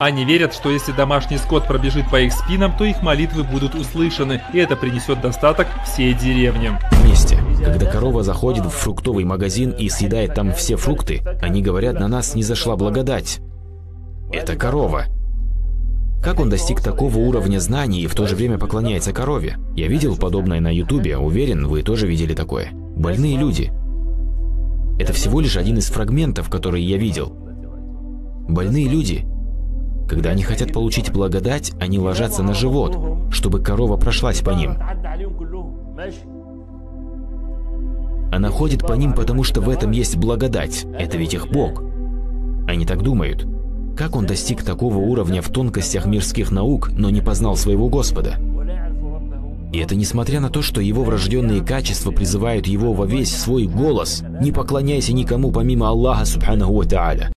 Они верят, что если домашний скот пробежит по их спинам, то их молитвы будут услышаны, и это принесет достаток всей деревне. Вместе, когда корова заходит в фруктовый магазин и съедает там все фрукты, они говорят, на нас низошла благодать. Это корова. Как он достиг такого уровня знаний и в то же время поклоняется корове? Я видел подобное на ютубе, уверен, вы тоже видели такое. Больные люди. Это всего лишь один из фрагментов, которые я видел. Больные люди, когда они хотят получить благодать, они ложатся на живот, чтобы корова прошлась по ним. Она ходит по ним, потому что в этом есть благодать. Это ведь их Бог. Они так думают. Как он достиг такого уровня в тонкостях мирских наук, но не познал своего Господа? И это несмотря на то, что его врожденные качества призывают его во весь свой голос: «Не поклоняйся никому помимо Аллаха Субханаху ва Тааля».